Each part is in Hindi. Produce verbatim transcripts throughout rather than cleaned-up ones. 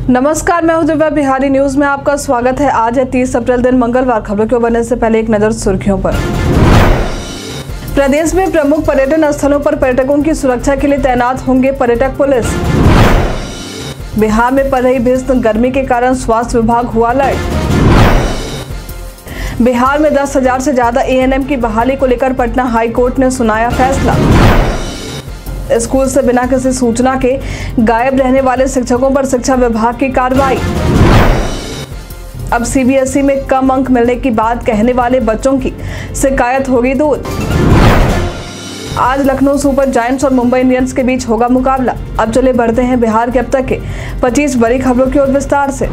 नमस्कार, मैं हूं दिव्या। बिहारी न्यूज में आपका स्वागत है। आज है तीस अप्रैल दिन मंगलवार। खबरों को बनने से पहले एक नजर सुर्खियों पर। प्रदेश में प्रमुख पर्यटन स्थलों पर पर्यटकों की सुरक्षा के लिए तैनात होंगे पर्यटक पुलिस। बिहार में पड़ रही भीषण गर्मी के कारण स्वास्थ्य विभाग हुआ अलर्ट। बिहार में दस हजार से ज्यादा ए एन एम की बहाली को लेकर पटना हाई कोर्ट ने सुनाया फैसला। स्कूल से बिना किसी सूचना के गायब रहने वाले शिक्षकों पर शिक्षा विभाग की कार्रवाई। अब सी बी एस ई में कम अंक मिलने की बात कहने वाले बच्चों की शिकायत होगी दूर। आज लखनऊ सुपर जायंट्स और मुंबई इंडियंस के बीच होगा मुकाबला। अब चले बढ़ते हैं बिहार के अब तक के पच्चीस बड़ी खबरों की ओर विस्तार से।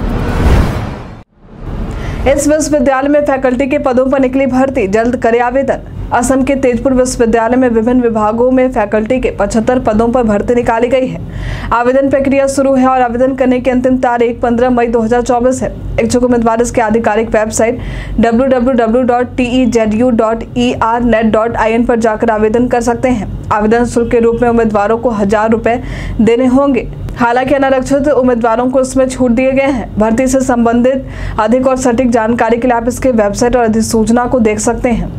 इस विश्वविद्यालय में फैकल्टी के पदों पर निकली भर्ती, जल्द करे आवेदन। असम के तेजपुर विश्वविद्यालय में विभिन्न विभागों में फैकल्टी के पचहत्तर पदों पर भर्ती निकाली गई है। आवेदन प्रक्रिया शुरू है और आवेदन करने की अंतिम तारीख पंद्रह मई दो हज़ार चौबीस है। इच्छुक उम्मीदवार इसके आधिकारिक website W W W dot T E Z U dot E R net dot I N पर जाकर आवेदन कर सकते हैं। आवेदन शुल्क के रूप में उम्मीदवारों को हजार रुपए देने होंगे। हालांकि अनारक्षित उम्मीदवारों को इसमें छूट दिए गए हैं। भर्ती से संबंधित अधिक और सटीक जानकारी के लिए आप इसके वेबसाइट और अधिसूचना को देख सकते हैं।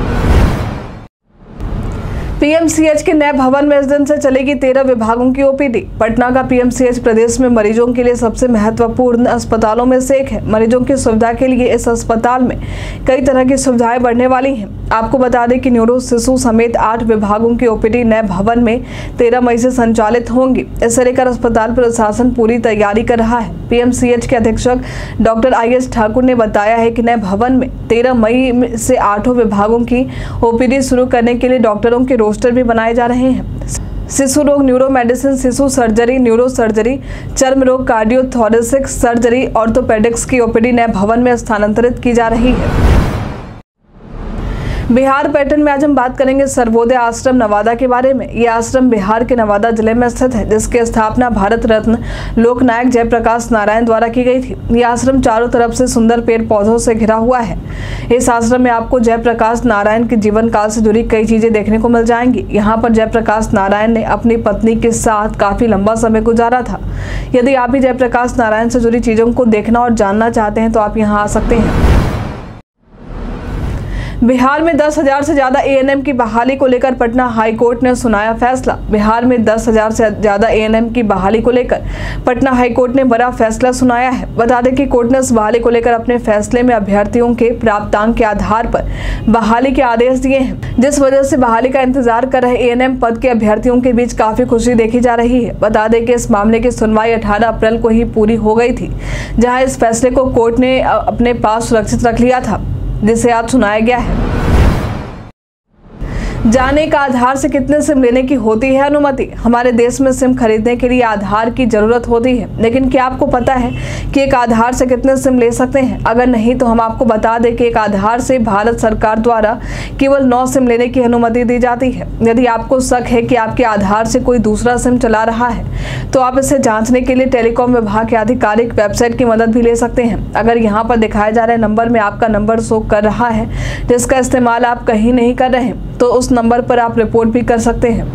पी एम सी एच के नए भवन में इस दिन से चलेगी तेरह विभागों की ओ पी डी। पटना का पी एम सी एच प्रदेश में मरीजों के लिए सबसे महत्वपूर्ण अस्पतालों में से एक है। मरीजों की सुविधा के लिए इस अस्पताल में कई तरह की सुविधाएं बढ़ने वाली हैं। आपको बता दें कि न्यूरो शिशु समेत आठ विभागों की ओ पी डी नए भवन में तेरह मई से संचालित होंगी। इसे लेकर अस्पताल प्रशासन पूरी तैयारी कर रहा है। पी एम सी एच के अधीक्षक डॉक्टर आई एस ठाकुर ने बताया है कि नए भवन में तेरह मई से आठों विभागों की ओ पी डी शुरू करने के लिए डॉक्टरों के रोस्टर भी बनाए जा रहे हैं। शिशु रोग, न्यूरो मेडिसिन, शिशु सर्जरी, न्यूरो सर्जरी, चर्म रोग, कार्डियो थोरेसिक सर्जरी, ऑर्थोपेडिक्स की ओ पी डी नए भवन में स्थानांतरित की जा रही है। बिहार पैटर्न में आज हम बात करेंगे सर्वोदय आश्रम नवादा के बारे में। यह आश्रम बिहार के नवादा जिले में स्थित है, जिसकी स्थापना भारत रत्न लोकनायक जयप्रकाश नारायण द्वारा की गई थी। यह आश्रम चारों तरफ से सुंदर पेड़ पौधों से घिरा हुआ है। इस आश्रम में आपको जयप्रकाश नारायण के जीवन काल से जुड़ी कई चीजें देखने को मिल जाएंगी। यहाँ पर जयप्रकाश नारायण ने अपनी पत्नी के साथ काफी लंबा समय गुजारा था। यदि आप भी जयप्रकाश नारायण से जुड़ी चीजों को देखना और जानना चाहते हैं तो आप यहाँ आ सकते हैं। बिहार में दस हजार से ज्यादा ए एन एम की बहाली को लेकर पटना हाई कोर्ट ने सुनाया फैसला। बिहार में दस हजार से ज्यादा ए एन एम की बहाली को लेकर पटना हाई कोर्ट ने बड़ा फैसला सुनाया है। बता दें कि कोर्ट ने इस बहाली को लेकर अपने फैसले में अभ्यर्थियों के प्राप्तांक के आधार पर बहाली के आदेश दिए हैं, जिस वजह से बहाली का इंतजार कर रहे ए एन एम पद के अभ्यर्थियों के बीच काफी खुशी देखी जा रही है। बता दें कि इस मामले की सुनवाई अठारह अप्रैल को ही पूरी हो गई थी, जहाँ इस फैसले को कोर्ट ने अपने पास सुरक्षित रख लिया था, जिसे आज सुनाया गया है। जाने का आधार से कितने सिम लेने की होती है अनुमति। हमारे देश में सिम खरीदने के लिए आधार की जरूरत होती है, लेकिन क्या आपको पता है कि एक आधार से कितने सिम ले सकते हैं? अगर नहीं तो हम आपको बता दें कि एक आधार से भारत सरकार द्वारा केवल नौ सिम लेने की अनुमति दी जाती है। यदि आपको शक है कि आपके आधार से कोई दूसरा सिम चला रहा है तो आप इसे जांचने के लिए टेलीकॉम विभाग के आधिकारिक वेबसाइट की मदद भी ले सकते हैं। अगर यहाँ पर दिखाए जा रहे नंबर में आपका नंबर शो कर रहा है जिसका इस्तेमाल आप कहीं नहीं कर रहे तो उस नंबर पर आप रिपोर्ट भी कर सकते हैं।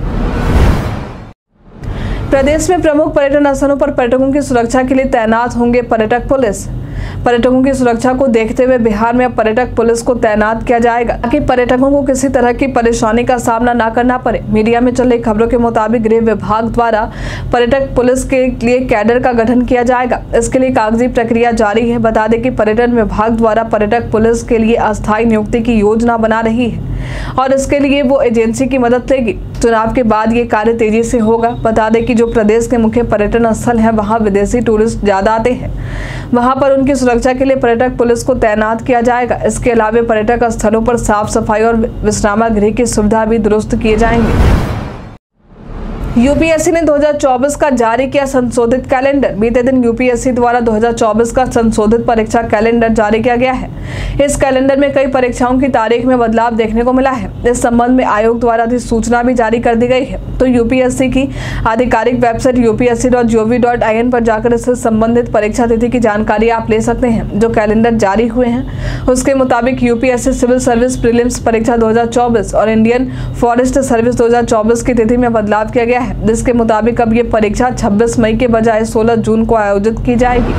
प्रदेश में प्रमुख पर्यटन स्थलों पर पर्यटकों की सुरक्षा के लिए तैनात होंगे पर्यटक पुलिस। पर्यटकों की सुरक्षा को देखते हुए बिहार में अब पर्यटक पुलिस को तैनात किया जाएगा ताकि पर्यटकों को किसी तरह की परेशानी का सामना न करना पड़े। मीडिया में चल रही खबरों के मुताबिक गृह विभाग द्वारा पर्यटक पुलिस के लिए कैडर का गठन किया जाएगा। इसके लिए कागजी प्रक्रिया जारी है। बता दें कि पर्यटन विभाग द्वारा पर्यटक पुलिस के लिए अस्थायी नियुक्ति की योजना बना रही है और इसके लिए वो एजेंसी की मदद लेगी। चुनाव के बाद ये कार्य तेजी से होगा। बता दें कि जो प्रदेश के मुख्य पर्यटन स्थल हैं वहाँ विदेशी टूरिस्ट ज्यादा आते हैं, वहाँ पर उनकी सुरक्षा के लिए पर्यटक पुलिस को तैनात किया जाएगा। इसके अलावा पर्यटक स्थलों पर साफ सफाई और विश्रामागृह की सुविधा भी दुरुस्त किए जाएंगे। यू पी एस सी ने दो हज़ार चौबीस का जारी किया संशोधित कैलेंडर। बीते दिन यू पी एस सी द्वारा दो हज़ार चौबीस का संशोधित परीक्षा कैलेंडर जारी किया गया है। इस कैलेंडर में कई परीक्षाओं की तारीख में बदलाव देखने को मिला है। इस संबंध में आयोग द्वारा अधिसूचना भी जारी कर दी गई है। तो यू पी एस सी की आधिकारिक website U P S C dot G O V dot I N पर जाकर इससे संबंधित परीक्षा तिथि की जानकारी आप ले सकते हैं। जो कैलेंडर जारी हुए हैं उसके मुताबिक U P S C civil service prelims परीक्षा दो हज़ार चौबीस और इंडियन फॉरेस्ट सर्विस दो हज़ार चौबीस की तिथि में बदलाव किया गया है। है, जिसके मुताबिक अब ये परीक्षा छब्बीस मई के बजाय सोलह जून को आयोजित की जाएगी।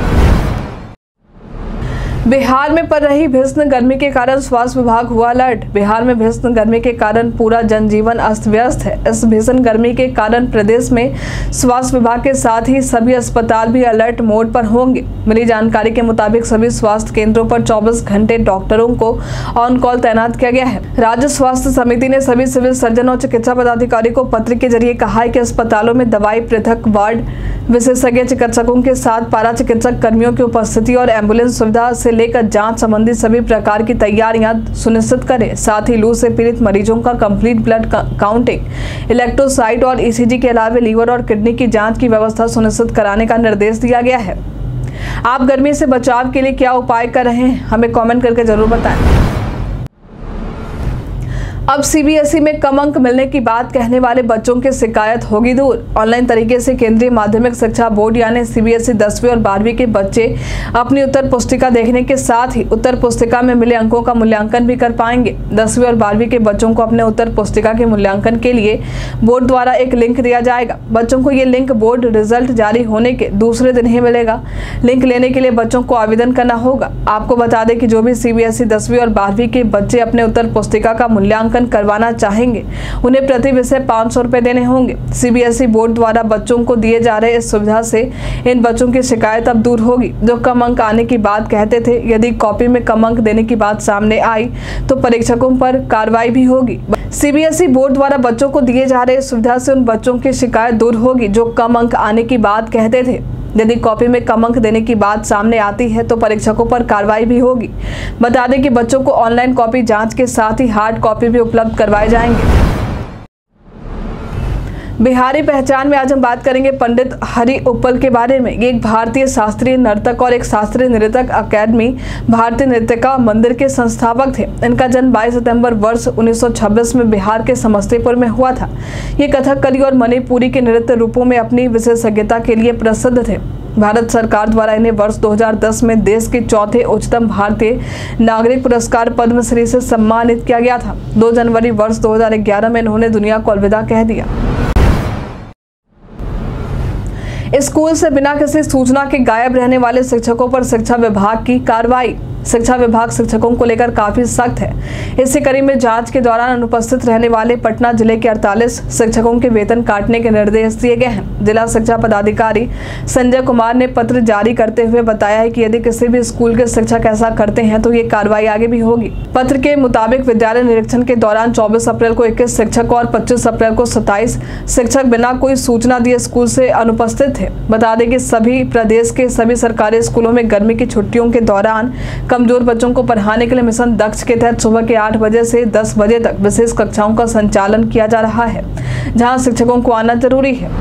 बिहार में पड़ रही भीषण गर्मी के कारण स्वास्थ्य विभाग हुआ अलर्ट। बिहार में भीषण गर्मी के कारण पूरा जनजीवन अस्त व्यस्त है। इस भीषण गर्मी के कारण प्रदेश में स्वास्थ्य विभाग के साथ ही सभी अस्पताल भी अलर्ट मोड पर होंगे। मिली जानकारी के मुताबिक सभी स्वास्थ्य केंद्रों पर चौबीस घंटे डॉक्टरों को ऑन कॉल तैनात किया गया है। राज्य स्वास्थ्य समिति ने सभी सिविल सर्जन और चिकित्सा पदाधिकारी को पत्र के जरिए कहा है कि अस्पतालों में दवाई पृथक वार्ड, विशेषज्ञ चिकित्सकों के साथ पारा चिकित्सक कर्मियों की उपस्थिति और एम्बुलेंस सुविधा से लेकर जांच संबंधी सभी प्रकार की तैयारियां सुनिश्चित करें। साथ ही लू से पीड़ित मरीजों का कंप्लीट ब्लड काउंटिंग, इलेक्ट्रोसाइट और ईसीजी के अलावा लीवर और किडनी की जांच की व्यवस्था सुनिश्चित कराने का निर्देश दिया गया है। आप गर्मी से बचाव के लिए क्या उपाय कर रहे हैं, हमें कमेंट करके जरूर बताएं। अब सीबीएसई में कम अंक मिलने की बात कहने वाले बच्चों की शिकायत होगी दूर। ऑनलाइन तरीके से केंद्रीय माध्यमिक शिक्षा बोर्ड यानी सीबीएसई दसवीं और बारहवीं के बच्चे अपनी उत्तर पुस्तिका देखने के साथ ही उत्तर पुस्तिका में मिले अंकों का मूल्यांकन भी कर पाएंगे। दसवीं और बारहवीं के बच्चों को अपने उत्तर पुस्तिका के मूल्यांकन के लिए बोर्ड द्वारा एक लिंक दिया जाएगा। बच्चों को ये लिंक बोर्ड रिजल्ट जारी होने के दूसरे दिन ही मिलेगा। लिंक लेने के लिए बच्चों को आवेदन करना होगा। आपको बता दें कि जो भी सीबीएसई दसवीं और बारहवीं के बच्चे अपने उत्तर पुस्तिका का मूल्यांकन करवाना चाहेंगे उन्हें प्रति विषय पाँच सौ रुपए देने होंगे। सीबीएसई बोर्ड द्वारा बच्चों को दिए जा रहे इस सुविधा से इन बच्चों की शिकायत अब दूर होगी जो कम अंक आने की बात कहते थे। यदि कॉपी में कम अंक देने की बात सामने आई तो परीक्षकों पर कार्रवाई भी होगी। सीबीएसई बोर्ड द्वारा बच्चों को दिए जा रहे इस सुविधा से उन बच्चों की शिकायत दूर होगी जो कम अंक आने की बात कहते थे। यदि कॉपी में कम अंक देने की बात सामने आती है तो परीक्षकों पर कार्रवाई भी होगी। बता दें कि बच्चों को ऑनलाइन कॉपी जांच के साथ ही हार्ड कॉपी भी उपलब्ध करवाए जाएंगे। बिहारी पहचान में आज हम बात करेंगे पंडित हरि उप्पल के बारे में। ये एक भारतीय शास्त्रीय नर्तक और एक शास्त्रीय नृत्यक अकेडमी भारतीय नृत्यका मंदिर के संस्थापक थे। इनका जन्म बाईस सितंबर वर्ष उन्नीस सौ छब्बीस में बिहार के समस्तीपुर में हुआ था। ये कथकली और मणिपुरी के नृत्य रूपों में अपनी विशेषज्ञता के लिए प्रसिद्ध थे। भारत सरकार द्वारा इन्हें वर्ष दो हज़ार दस में देश के चौथे उच्चतम भारतीय नागरिक पुरस्कार पद्मश्री से सम्मानित किया गया था। दो जनवरी वर्ष दो हज़ार ग्यारह में इन्होंने दुनिया को अलविदा कह दिया। स्कूल से बिना किसी सूचना के गायब रहने वाले शिक्षकों पर शिक्षा विभाग की कार्रवाई। शिक्षा विभाग शिक्षकों को लेकर काफी सख्त है। इसी कड़ी में जांच के दौरान अनुपस्थित रहने वाले पटना जिले के अड़तालीस शिक्षकों के वेतन काटने के निर्देश दिए गए हैं। जिला शिक्षा पदाधिकारी संजय कुमार ने पत्र जारी करते हुए बताया है कि यदि किसी भी स्कूल के शिक्षक ऐसा करते हैं तो ये कार्रवाई आगे भी होगी। पत्र के मुताबिक विद्यालय निरीक्षण के दौरान चौबीस अप्रैल को इक्कीस शिक्षक और पच्चीस अप्रैल को सत्ताईस शिक्षक बिना कोई सूचना दिए स्कूल से अनुपस्थित थे। बता दें कि सभी प्रदेश के सभी सरकारी स्कूलों में गर्मी की छुट्टियों के दौरान कमजोर बच्चों को पढ़ाने के लिए मिशन दक्ष के तहत सुबह के आठ बजे से दस बजे तक विशेष कक्षाओं का संचालन किया जा रहा है, जहां शिक्षकों को आना जरूरी है।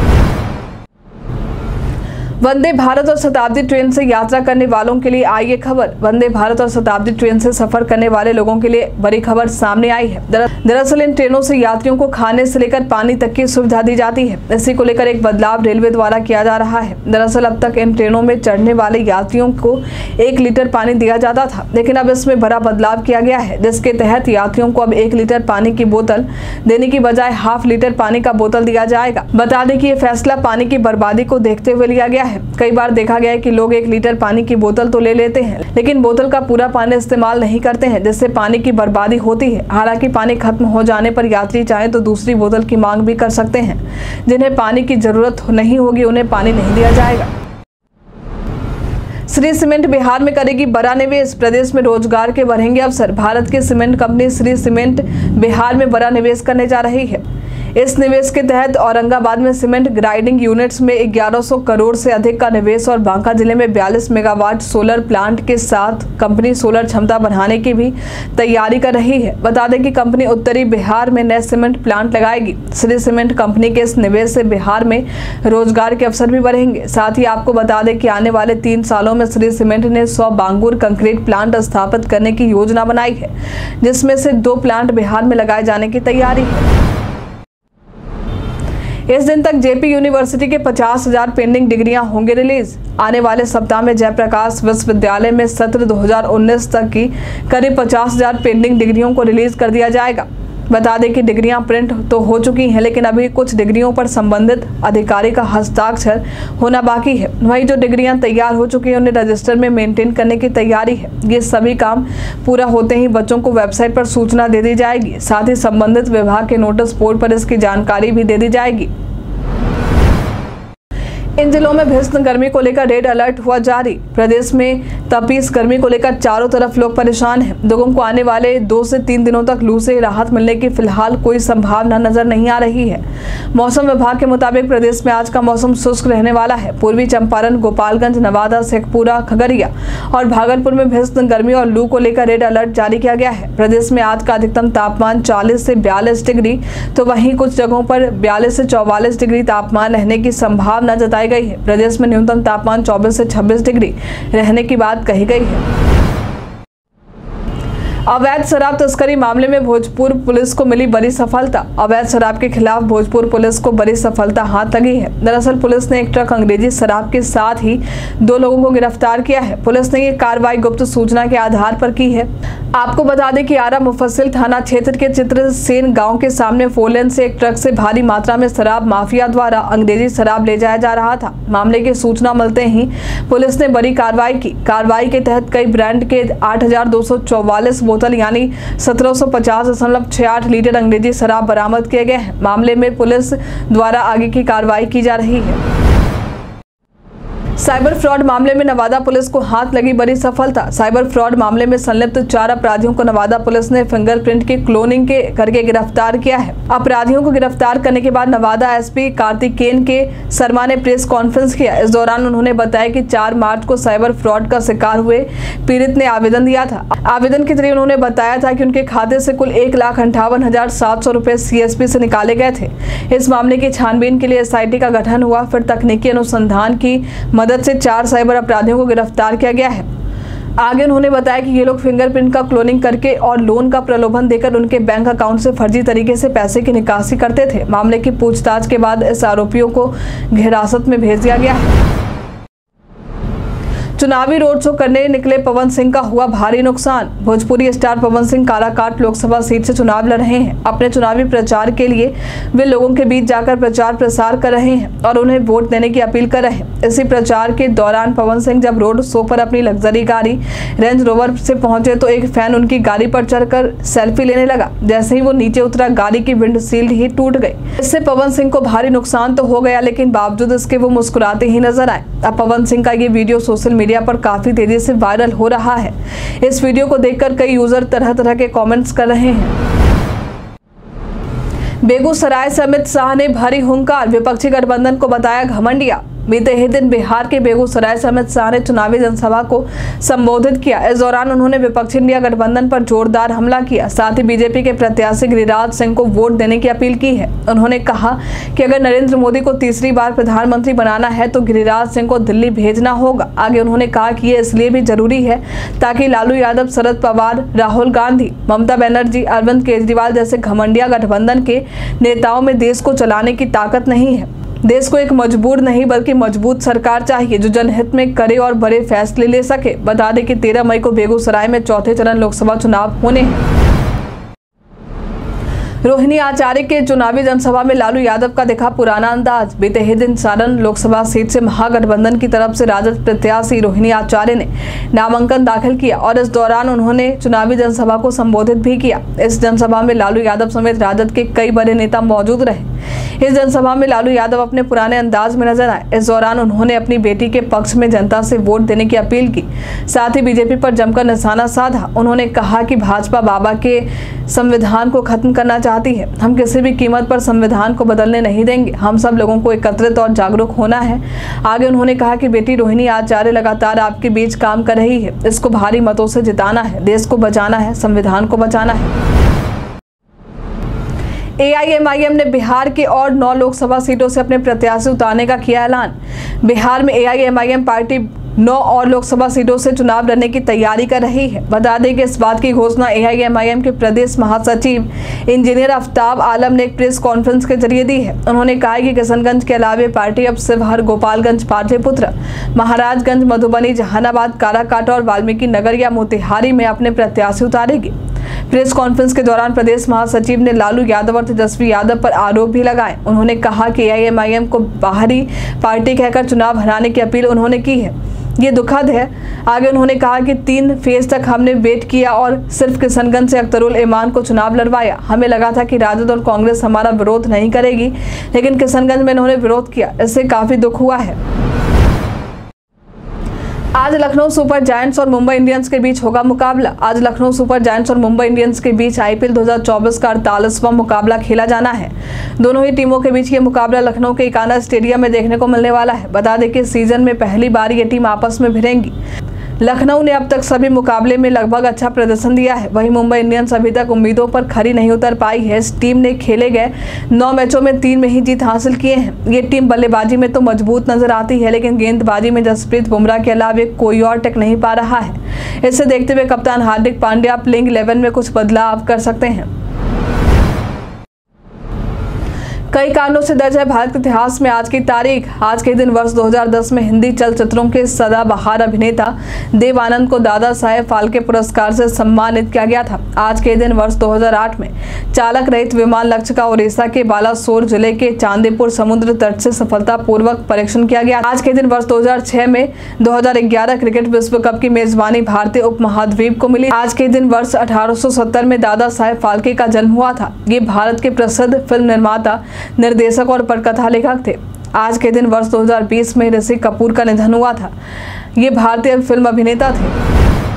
वंदे भारत और शताब्दी ट्रेन से यात्रा करने वालों के लिए आई ये खबर। वंदे भारत और शताब्दी ट्रेन से सफर करने वाले लोगों के लिए बड़ी खबर सामने आई है। दरअसल इन ट्रेनों से यात्रियों को खाने से लेकर पानी तक की सुविधा दी जाती है। इसी को लेकर एक बदलाव रेलवे द्वारा किया जा रहा है। दरअसल अब तक इन ट्रेनों में चढ़ने वाले यात्रियों को एक लीटर पानी दिया जाता था, लेकिन अब इसमें बड़ा बदलाव किया गया है, जिसके तहत यात्रियों को अब एक लीटर पानी की बोतल देने की बजाय हाफ लीटर पानी का बोतल दिया जाएगा। बता दें कि ये फैसला पानी की बर्बादी को देखते हुए लिया गया है। कई बार देखा गया है कि लोग एक लीटर पानी की बोतल तो ले लेते हैं, लेकिन बोतल का पूरा पानी इस्तेमाल नहीं करते हैं, जिससे पानी की बर्बादी होती है। हालांकि पानी खत्म हो जाने पर यात्री चाहे तो दूसरी बोतल की मांग भी कर सकते हैं। जिन्हें पानी की जरूरत नहीं होगी उन्हें पानी नहीं दिया जाएगा। श्री सीमेंट बिहार में करेगी बड़ा निवेश। प्रदेश में रोजगार के बढ़ेंगे अवसर। भारत की cement company Shri cement Bihar में बड़ा निवेश करने जा रही है। इस निवेश के तहत औरंगाबाद में सीमेंट ग्राइंडिंग यूनिट्स में ग्यारह सौ करोड़ से अधिक का निवेश और बांका जिले में बयालीस मेगावाट सोलर प्लांट के साथ कंपनी सोलर क्षमता बढ़ाने की भी तैयारी कर रही है। बता दें कि कंपनी उत्तरी बिहार में नए सीमेंट प्लांट लगाएगी। श्री सीमेंट कंपनी के इस निवेश से बिहार में रोजगार के अवसर भी बढ़ेंगे। साथ ही आपको बता दें कि आने वाले तीन सालों में श्री सीमेंट ने सौ बांगुर कंक्रीट प्लांट स्थापित करने की योजना बनाई है, जिसमें से दो प्लांट बिहार में लगाए जाने की तैयारी है। इस दिन तक जेपी यूनिवर्सिटी के पचास हजार पेंडिंग डिग्रियां होंगे रिलीज। आने वाले सप्ताह में जयप्रकाश विश्वविद्यालय में सत्र दो हज़ार उन्नीस तक की करीब पचास हजार पेंडिंग डिग्रियों को रिलीज कर दिया जाएगा। बता दें कि डिग्रियां प्रिंट तो हो चुकी हैं, लेकिन अभी कुछ डिग्रियों पर संबंधित अधिकारी का हस्ताक्षर होना बाकी है। वहीं जो डिग्रियां तैयार हो चुकी हैं उन्हें रजिस्टर में मेंटेन करने की तैयारी है। ये सभी काम पूरा होते ही बच्चों को वेबसाइट पर सूचना दे दी जाएगी। साथ ही संबंधित विभाग के नोटिस बोर्ड पर इसकी जानकारी भी दे दी जाएगी। इन जिलों में भीषण गर्मी को लेकर रेड अलर्ट हुआ जारी। प्रदेश में तपीस गर्मी को लेकर चारों तरफ लोग परेशान हैं। लोगों को आने वाले दो से तीन दिनों तक लू से राहत मिलने की फिलहाल कोई संभावना नजर नहीं आ रही है। मौसम विभाग के मुताबिक प्रदेश में आज का मौसम शुष्क रहने वाला है। पूर्वी चंपारण, गोपालगंज, नवादा, शेखपुरा, खगड़िया और भागलपुर में भीषण गर्मी और लू को लेकर रेड अलर्ट जारी किया गया है। प्रदेश में आज का अधिकतम तापमान चालीस से बयालीस डिग्री तो वहीं कुछ जगहों पर बयालीस से चौवालीस डिग्री तापमान रहने की संभावना जताई गई है। प्रदेश में न्यूनतम तापमान चौबीस से छब्बीस डिग्री रहने की बात कही गई है। अवैध शराब तस्करी मामले में भोजपुर पुलिस को मिली बड़ी सफलता। अवैध शराब के खिलाफ भोजपुर पुलिस को बड़ी सफलता हाथ लगी है। दरअसल पुलिस ने एक ट्रक अंग्रेजी शराब के साथ ही दो लोगों को गिरफ्तार किया है। पुलिस ने ये कार्रवाई गुप्त सूचना के आधार पर की है। आपको बता दें कि आरा मुफस्सिल थाना क्षेत्र के चित्रसेन गांव के सामने फोरलेन से एक ट्रक से भारी मात्रा में शराब माफिया द्वारा अंग्रेजी शराब ले जाया जा रहा था। मामले की सूचना मिलते ही पुलिस ने बड़ी कार्रवाई की। कार्रवाई के तहत कई ब्रांड के आठ हजार दो सौ चौवालीस बोतल यानी सत्रह सौ पचास दशमलव छह आठ लीटर अंग्रेजी शराब बरामद किए गए हैं। मामले में पुलिस द्वारा आगे की कार्रवाई की जा रही है। साइबर फ्रॉड मामले में नवादा पुलिस को हाथ लगी बड़ी सफलता। साइबर फ्रॉड मामले में संलिप्त चार अपराधियों को नवादा पुलिस ने फिंगरप्रिंट की क्लोनिंग के करके गिरफ्तार किया है। अपराधियों को गिरफ्तार करने के बाद नवादा एसपी कार्तिकेन के शर्मा ने प्रेस कॉन्फ्रेंस किया। इस दौरान उन्होंने बताया कि चार मार्च को साइबर फ्रॉड का शिकार हुए पीड़ित ने आवेदन दिया था। आवेदन के जरिए उन्होंने बताया था कि उनके खाते से कुल एक लाख अंठावन हजार सात सौ रुपए सीएसपी से निकाले गए थे। इस मामले की छानबीन के लिए एसआईटी का गठन हुआ। फिर तकनीकी अनुसंधान की मदद से चार साइबर अपराधियों को गिरफ्तार किया गया है। आगे उन्होंने बताया कि ये लोग फिंगरप्रिंट का क्लोनिंग करके और लोन का प्रलोभन देकर उनके बैंक अकाउंट से फर्जी तरीके से पैसे की निकासी करते थे। मामले की पूछताछ के बाद इस आरोपियों को हिरासत में भेज दिया गया है। चुनावी रोड शो करने निकले पवन सिंह का हुआ भारी नुकसान। भोजपुरी स्टार पवन सिंह काराकाट लोकसभा सीट से चुनाव लड़ रहे हैं। अपने चुनावी प्रचार के लिए वे लोगों के बीच जाकर प्रचार प्रसार कर रहे हैं और उन्हें वोट देने की अपील कर रहे हैं। इसी प्रचार के दौरान पवन सिंह जब रोड शो पर अपनी लग्जरी गाड़ी रेंज रोवर से पहुंचे तो एक फैन उनकी गाड़ी पर चढ़कर सेल्फी लेने लगा। जैसे ही वो नीचे उतरा गाड़ी की विंडशील्ड ही टूट गई। इससे पवन सिंह को भारी नुकसान तो हो गया, लेकिन बावजूद इसके वो मुस्कुराते ही नजर आए। अब पवन सिंह का ये वीडियो सोशल मीडिया पर काफी तेजी से वायरल हो रहा है। इस वीडियो को देखकर कई यूजर तरह तरह के कमेंट्स कर रहे हैं। बेगूसराय से अमित शाह ने भरी हुंकार, विपक्षी गठबंधन को बताया घमंडिया। बीते ही दिन बिहार के बेगूसराय से अमित शाह ने चुनावी जनसभा को संबोधित किया। इस दौरान उन्होंने विपक्षी इंडिया गठबंधन पर जोरदार हमला किया। साथ ही बीजेपी के प्रत्याशी गिरिराज सिंह को वोट देने की अपील की है। उन्होंने कहा कि अगर नरेंद्र मोदी को तीसरी बार प्रधानमंत्री बनाना है तो गिरिराज सिंह को दिल्ली भेजना होगा। आगे उन्होंने कहा कि ये इसलिए भी जरूरी है ताकि लालू यादव, शरद पवार, राहुल गांधी, ममता बनर्जी, अरविंद केजरीवाल जैसे घमंडिया गठबंधन के नेताओं में देश को चलाने की ताकत नहीं है। देश को एक मजबूर नहीं बल्कि मजबूत सरकार चाहिए जो जनहित में करे और बड़े फैसले ले सके। बता दें कि तेरह मई को बेगूसराय में चौथे चरण लोकसभा चुनाव होने हैं। रोहिणी आचार्य के चुनावी जनसभा में लालू यादव का दिखा पुराना अंदाज। बीते ही दिन सारण लोकसभा सीट से महागठबंधन की तरफ से राजद प्रत्याशी रोहिणी आचार्य ने नामांकन दाखिल किया और इस दौरान उन्होंने चुनावी जनसभा को संबोधित भी किया। इस जनसभा में लालू यादव समेत राजद के कई बड़े नेता मौजूद रहे। इस जनसभा में लालू यादव अपने पुराने अंदाज में नजर आए। इस दौरान उन्होंने अपनी बेटी के पक्ष में जनता से वोट देने की अपील की। साथ ही बीजेपी पर जमकर निशाना साधा। उन्होंने कहा कि भाजपा बाबा के संविधान को खत्म करना चाहती है। हम किसी भी कीमत पर संविधान को बदलने नहीं देंगे। हम सब लोगों को एकत्रित और जागरूक होना है। आगे उन्होंने कहा कि बेटी रोहिणी आचार्य लगातार आपके बीच काम कर रही है। इसको भारी मतों से जिताना है, देश को बचाना है, संविधान को बचाना है। ए आई एम आई एम ने बिहार के और नौ लोकसभा सीटों से अपने प्रत्याशी उतारने का किया ऐलान। बिहार में A I M I M party नौ और लोकसभा सीटों से चुनाव लड़ने की तैयारी कर रही है। बता दें कि इस बात की घोषणा ए आई एम आई एम के प्रदेश महासचिव इंजीनियर आफ्ताब आलम ने एक प्रेस कॉन्फ्रेंस के जरिए दी है। उन्होंने कहा कि किशनगंज के अलावे पार्टी अब शिवहर, गोपालगंज, पाटलिपुत्र, महाराजगंज, मधुबनी, जहानाबाद, काराकाट और वाल्मीकि नगर या मोतिहारी में अपने प्रत्याशी उतारेगी। प्रेस कॉन्फ्रेंस के दौरान प्रदेश महासचिव ने लालू यादव और तेजस्वी यादव पर आरोप भी लगाए। उन्होंने कहा कि एआईएमआईएम को बाहरी पार्टी कहकर चुनाव हराने की अपील उन्होंने की है, ये दुखद है। आगे उन्होंने कहा कि तीन फेज तक हमने वेट किया और सिर्फ किशनगंज से अख्तरुल ईमान को चुनाव लड़वाया। हमें लगा था कि राजद और कांग्रेस हमारा विरोध नहीं करेगी, लेकिन किशनगंज में इन्होंने विरोध किया, इससे काफी दुख हुआ है। आज लखनऊ सुपर जायंट्स और मुंबई इंडियंस के बीच होगा मुकाबला। आज लखनऊ सुपर जायंट्स और मुंबई इंडियंस के बीच आईपीएल दो हज़ार चौबीस का अड़तालीसवां मुकाबला खेला जाना है। दोनों ही टीमों के बीच ये मुकाबला लखनऊ के इकाना स्टेडियम में देखने को मिलने वाला है। बता दें कि सीजन में पहली बार ये टीम आपस में भिड़ेंगी। लखनऊ ने अब तक सभी मुकाबले में लगभग अच्छा प्रदर्शन दिया है, वहीं मुंबई इंडियंस अभी तक उम्मीदों पर खरी नहीं उतर पाई है। इस टीम ने खेले गए नौ मैचों में तीन में ही जीत हासिल किए हैं। ये टीम बल्लेबाजी में तो मजबूत नजर आती है, लेकिन गेंदबाजी में जसप्रीत बुमराह के अलावा कोई और टिक नहीं पा रहा है। इसे देखते हुए कप्तान हार्दिक पांड्या प्लेइंग इलेवन में कुछ बदलाव कर सकते हैं। कई कारणों से दर्ज है भारत के इतिहास में आज की तारीख। आज के दिन वर्ष दो हज़ार दस में हिंदी चलचित्रों के सदाबहार अभिनेता देव आनंद को दादा साहेब फाल्के पुरस्कार से सम्मानित किया गया था। आज के दिन वर्ष दो हज़ार आठ में चालक रहित विमान लक्ष्य का उड़ीसा के बालासोर जिले के चांदीपुर समुद्र तट से सफलतापूर्वक परीक्षण किया गया। आज के दिन वर्ष दो हज़ार छह में दो हज़ार ग्यारह क्रिकेट विश्व कप की मेजबानी भारतीय उपमहाद्वीप को मिली। आज के दिन वर्ष अठारह सौ सत्तर में दादा साहेब फाल्के का जन्म हुआ था। ये भारत के प्रसिद्ध फिल्म निर्माता, निर्देशक और पटकथा लेखक थे। आज के दिन वर्ष दो हज़ार बीस में ऋषि कपूर का निधन हुआ था। ये भारतीय फिल्म अभिनेता थे।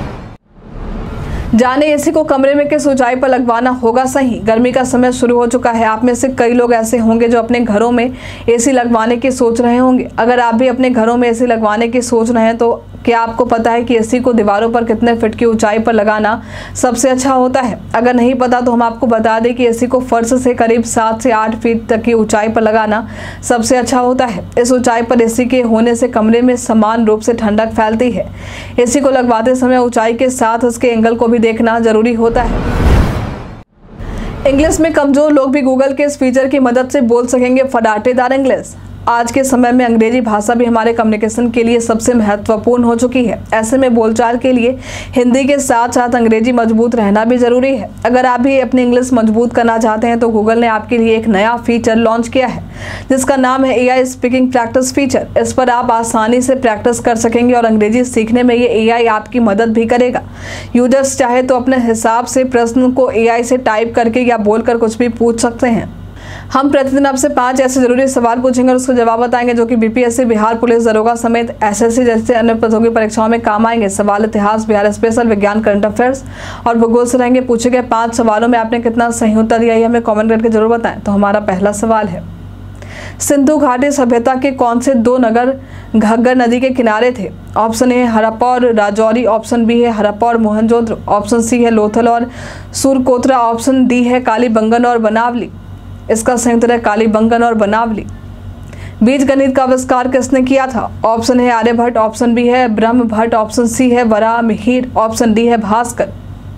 जाने एसी को कमरे में किस ऊंचाई पर लगवाना होगा सही। गर्मी का समय शुरू हो चुका है। आप में से कई लोग ऐसे होंगे जो अपने घरों में एसी लगवाने की सोच रहे होंगे। अगर आप भी अपने घरों में एसी लगवाने की सोच रहे हैं तो क्या आपको पता है कि एसी को दीवारों पर कितने फीट की ऊंचाई पर लगाना सबसे अच्छा होता है? अगर नहीं पता तो हम आपको बता दें कि एसी को फर्श से करीब सात से आठ फीट तक की ऊंचाई पर लगाना सबसे अच्छा होता है। इस ऊंचाई पर एसी के होने से कमरे में समान रूप से ठंडक फैलती है। एसी को लगवाते समय ऊंचाई के साथ इसके एंगल को भी देखना जरूरी होता है। इंग्लिश में कमजोर लोग भी गूगल के इस फीचर की मदद से बोल सकेंगे फटाटेदार इंग्लिश। आज के समय में अंग्रेजी भाषा भी हमारे कम्युनिकेशन के लिए सबसे महत्वपूर्ण हो चुकी है। ऐसे में बोलचाल के लिए हिंदी के साथ साथ अंग्रेजी मजबूत रहना भी जरूरी है। अगर आप भी अपनी इंग्लिश मजबूत करना चाहते हैं तो गूगल ने आपके लिए एक नया फीचर लॉन्च किया है जिसका नाम है एआई स्पीकिंग प्रैक्टिस फीचर। इस पर आप आसानी से प्रैक्टिस कर सकेंगे और अंग्रेजी सीखने में ये एआई आपकी मदद भी करेगा। यूजर्स चाहे तो अपने हिसाब से प्रश्न को एआई से टाइप करके या बोलकर कुछ भी पूछ सकते हैं। हम प्रतिदिन आपसे पांच ऐसे जरूरी सवाल पूछेंगे और उसको जवाब बताएंगे जो कि बीपीएससी, बिहार पुलिस दरोगा समेत एसएससी जैसे अन्य प्रतियोगी परीक्षाओं में काम आएंगे। सवाल इतिहास, बिहार स्पेशल, विज्ञान, करंट अफेयर्स और भूगोल से रहेंगे। पूछे गए पांच सवालों में आपने कितना सही उत्तर दिया है हमें कॉमेंट करके जरूर बताएं। तो हमारा पहला सवाल है, सिंधु घाटी सभ्यता के कौन से दो नगर घग्गर नदी के किनारे थे? ऑप्शन ए हड़प्पा और राजौरी, ऑप्शन बी है हड़प्पा और मोहनजोदड़ो, ऑप्शन सी है लोथल और सुरकोतरा, ऑप्शन डी है कालीबंगन और बनावली। इसका संयुक्त है कालीबंगन और बनावली। बीज गणित का आविष्कार किसने किया था? ऑप्शन है आर्यभट्ट, ऑप्शन बी है ब्रह्मभट्ट, ऑप्शन सी है वराहमिहिर, ऑप्शन डी है भास्कर।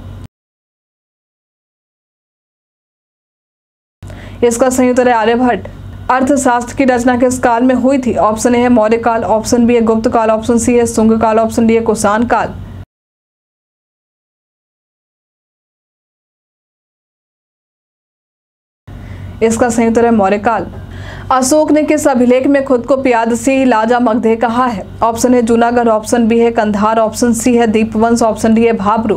इसका संयुक्त है आर्यभट्ट। अर्थशास्त्र की रचना किस काल में हुई थी? ऑप्शन ए है मौर्य काल, ऑप्शन बी है गुप्त काल, ऑप्शन सी है शुंग काल, ऑप्शन डी है कुषाण काल। इसका संयुक्त है मौर्य काल। अशोक ने किस अभिलेख में खुद को प्यादसी लाजा मगधे कहा है? ऑप्शन है जूनागढ़, ऑप्शन बी है कंधार, ऑप्शन सी है दीपवंश, ऑप्शन डी है भाबरू।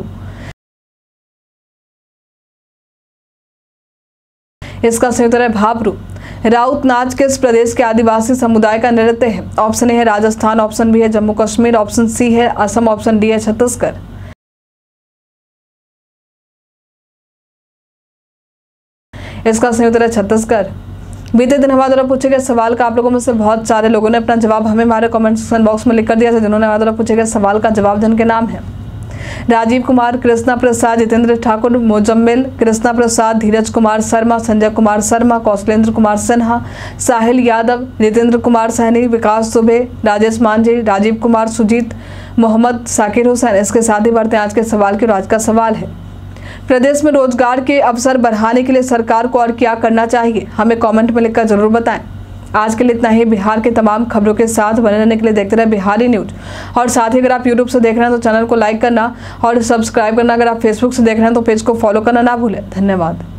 इसका संयुक्त है भाबरू। राउत नाच किस प्रदेश के आदिवासी समुदाय का नृत्य है? ऑप्शन ए है राजस्थान, ऑप्शन बी है जम्मू कश्मीर, ऑप्शन सी है असम, ऑप्शन डी है छत्तीसगढ़। इसका संयुक्त है छत्तीसगढ़। बीते दिन हमारे द्वारा पूछे गए सवाल का आप लोगों में से बहुत सारे लोगों ने अपना जवाब हमें हमारे कमेंट सेक्शन बॉक्स में लिख कर दिया था। जिन्होंने हमारे द्वारा पूछे गए सवाल का जवाब जिनके नाम है राजीव कुमार, कृष्णा प्रसाद, जितेंद्र ठाकुर, मोजम्मिल, कृष्णा प्रसाद, धीरज कुमार शर्मा, संजय कुमार शर्मा, कौशलेंद्र कुमार सिन्हा, साहिल यादव, जितेंद्र कुमार सहनी, विकास दुबे, राजेश मांझी, राजीव कुमार, सुजीत, मोहम्मद साकिर हुसैन। इसके साथ ही बढ़ते आज के सवाल की। आज का सवाल है, प्रदेश में रोजगार के अवसर बढ़ाने के लिए सरकार को और क्या करना चाहिए? हमें कमेंट में लिखकर जरूर बताएं। आज के लिए इतना ही। बिहार के तमाम खबरों के साथ बने रहने के लिए देखते रहे बिहारी न्यूज। और साथ ही अगर आप यूट्यूब से देख रहे हैं तो चैनल को लाइक करना और सब्सक्राइब करना। अगर आप फेसबुक से देख रहे हैं तो पेज को फॉलो करना ना भूलें। धन्यवाद।